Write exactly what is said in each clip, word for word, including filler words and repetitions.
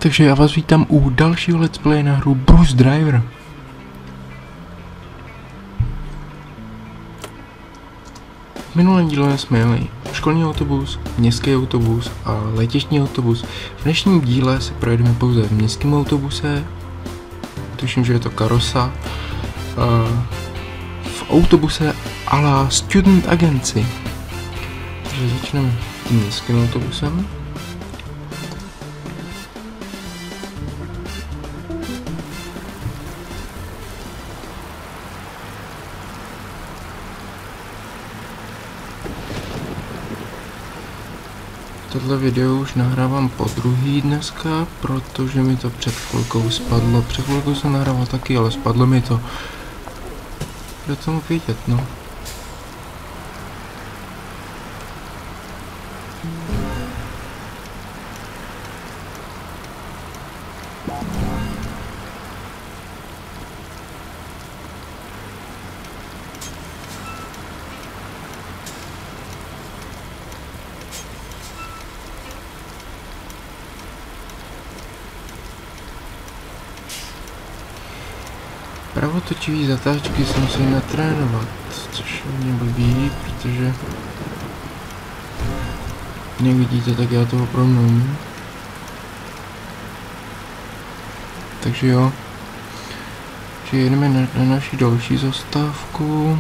Takže já vás vítám u dalšího let's play na hru Bus Driver. V minulém díle jsme jeli školní autobus, městský autobus a letištní autobus. V dnešním díle se projedeme pouze v městském autobuse. Tuším, že je to karosa. V autobuse a la Student Agency. Takže začneme tím městským autobusem. Tohle video už nahrávám po druhý dneska, protože mi to před chvilkou spadlo. Před chvilkou jsem nahrával taky, ale spadlo mi to. Bude tomu vědět, no. Pravotočivý zatáčky se musí natrénovat, což je hodně blbý, protože jak vidíte, tak já to opravdu nemám. Takže jo, že jedeme na, na naši další zastávku.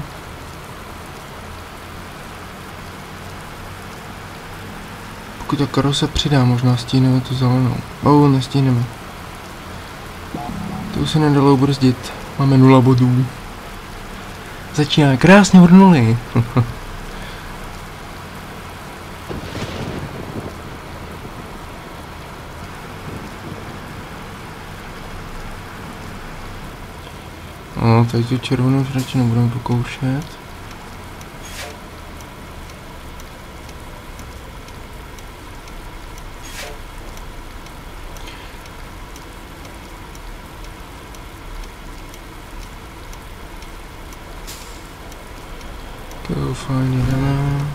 Pokud ta karosa přidá, možná stihneme tu zelenou. Oh, nestihneme. To už se nedalo ubrzdit. Máme nula bodů. Začíná krásně od nuly. No, tady tu červenou radši nebudeme pokoušet. To fajn, jdeme.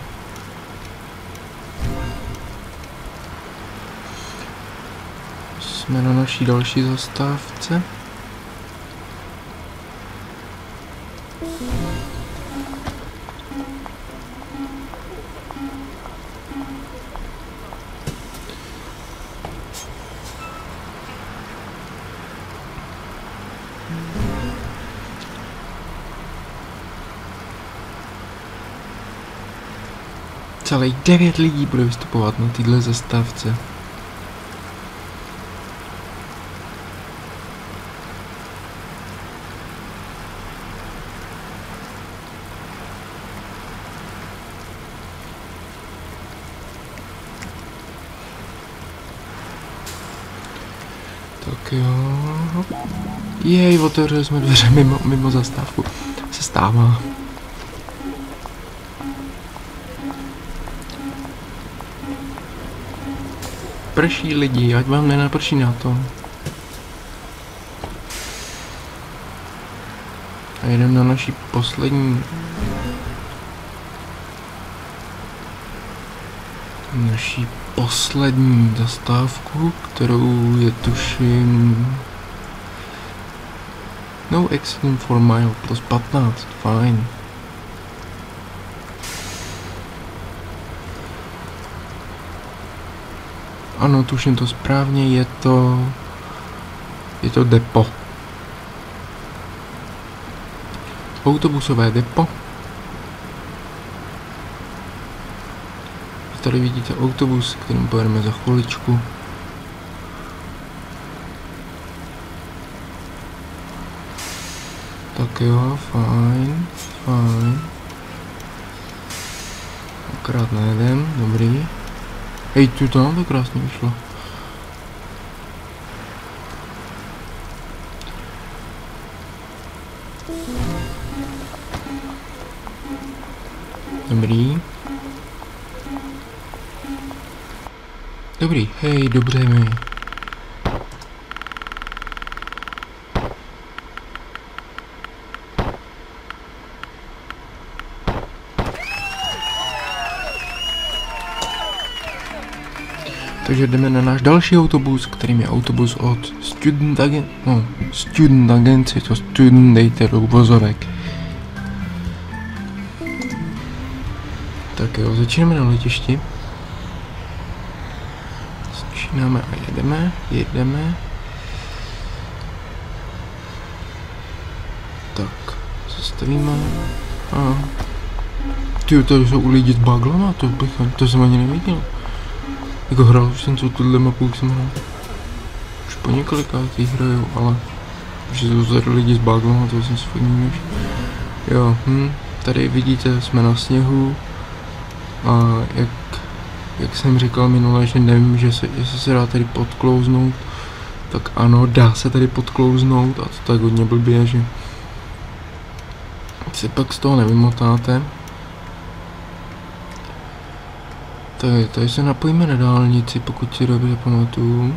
Jsme na naší další zastávce. Celých devět lidí bude vystupovat na této zastávce. Tak jo. Jej, otevřeli jsme dveře mimo, mimo zastávku. Se stává. Prší lidi, ať vám nenaprší na to. A jedeme na naší poslední... Naší poslední zastávku, kterou je tuším... No accident for mile plus patnáct, fajn. Ano, tuším to správně, je to... Je to depo. Autobusové depo. Tady vidíte autobus, kterým pojedeme za chviličku. Tak jo, fajn, fajn. Akorát nejedem, dobrý. Hej, tu to nám to krásně vyšlo. Dobrý. Dobrý, hej, dobře mi. Takže jdeme na náš další autobus, kterým je autobus od Student Agent, no, Student Agency, to Student dejte do vozovek. Tak jo, začínáme na letišti. Začínáme a jedeme, jedeme. Tak, zastavíme. A ty, tady jsou lidi s baglama, to bych, to jsem ani neviděl. Jako hrál už jsem co tuhle mapu, už jsem hrál. Už po několikátý hraju, ale že jsou tady lidi s baglama, to jsem si fakt nevěděl. Jo, hm, tady vidíte, jsme na sněhu. A jak, jak jsem říkal minule, že nevím, že se, jestli se dá tady podklouznout, tak ano, dá se tady podklouznout a to tak hodně blbě, že si pak z toho nevymotáte. Tady, tady se napojíme na dálnici, pokud si dobře pamatuju.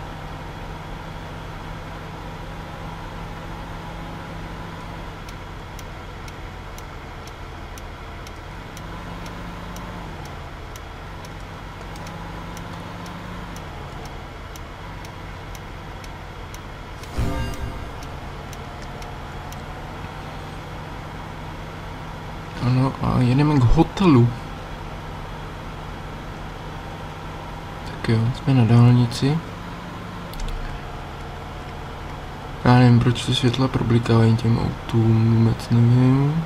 Ano, a jedeme k hotelu. Tak jo, jsme na dálnici. Já nevím, proč to světla problikávají těm autům, vůbec nevím.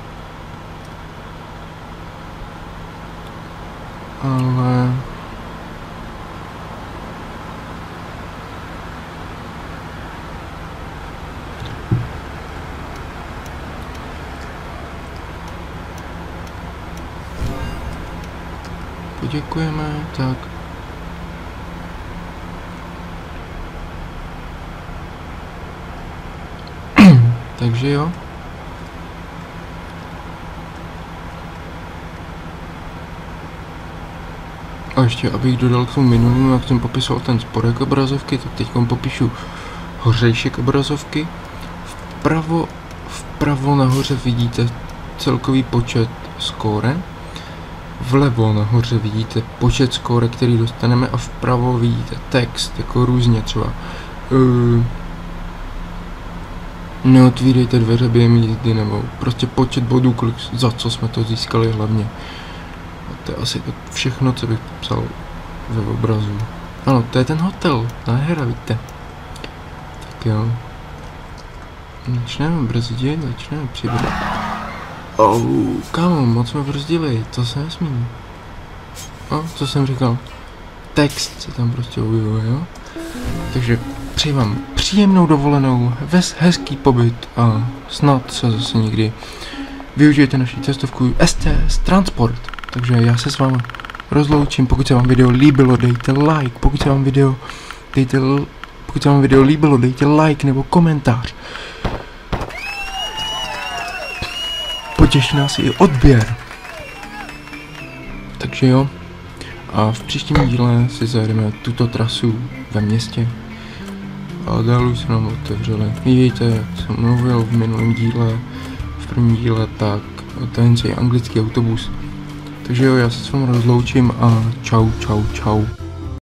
Ale... Poděkujeme, tak. Takže jo. A ještě, abych dodal k tomu minulému, jak jsem popisoval ten spodek obrazovky, tak teď popíšu hořejšek obrazovky. Vpravo, vpravo nahoře vidíte celkový počet skóre. Vlevo nahoře vidíte počet skóre, který dostaneme, a vpravo vidíte text, jako různě třeba. Uh, neotvírejte dveře během jízdy, nebo prostě počet bodů, kolik, za co jsme to získali hlavně. A to je asi všechno, co bych popsal ve obrazu. Ano, to je ten hotel, nádhera, víte. Tak jo. Začneme brzdit, začneme přibrat. Oh, kámo, moc jsme brzdili, to se nesmí. O, co jsem říkal? Text se tam prostě objevuje, jo? Takže přeji vám příjemnou dovolenou, ves hezký pobyt a snad se zase někdy využijete naši cestovku S T S Transport. Takže já se s vámi rozloučím, pokud se vám video líbilo, dejte like, pokud se vám video, dejte, pokud se vám video líbilo, dejte like nebo komentář. Potěší nás i odběr. Takže jo. A v příštím díle si zajedeme tuto trasu ve městě. A dál už se nám otevřeli. Vidíte, jak jsem mluvil v minulém díle, v prvním díle, tak ten je anglický autobus. Takže jo, já se s vámi rozloučím a čau, čau, čau.